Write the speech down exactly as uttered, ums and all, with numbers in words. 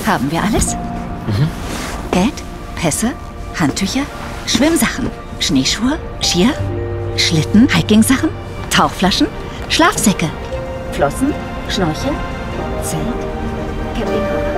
Haben wir alles? Mhm. Geld, Pässe, Handtücher, Schwimmsachen, Schneeschuhe, Skier, Schlitten, Hiking-Sachen, Tauchflaschen, Schlafsäcke, Flossen, Schnorchel, Zelt, Campingkocher.